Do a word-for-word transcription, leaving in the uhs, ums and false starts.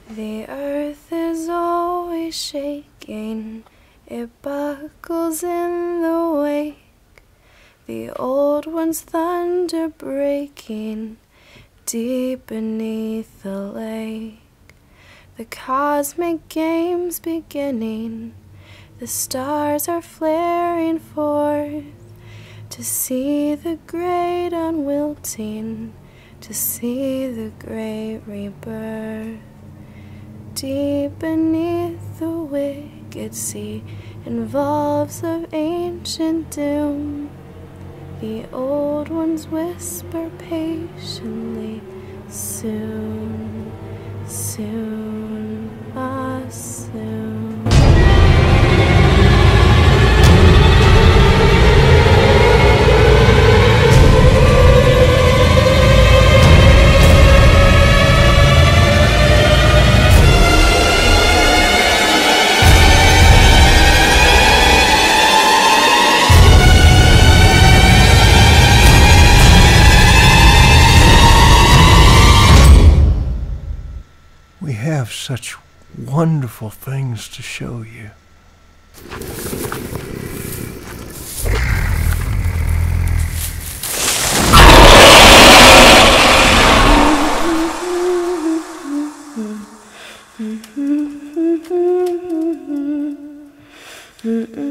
The earth is always shaking, it buckles in the wake. The old one's thunder breaking deep beneath the lake. The cosmic game's beginning, the stars are flaring forth to see the great unwilting, to see the great rebirth. Deep beneath the wicked sea involves of ancient doom. The old ones whisper patiently, soon, soon, ah, soon. We have such wonderful things to show you. Mm-mm.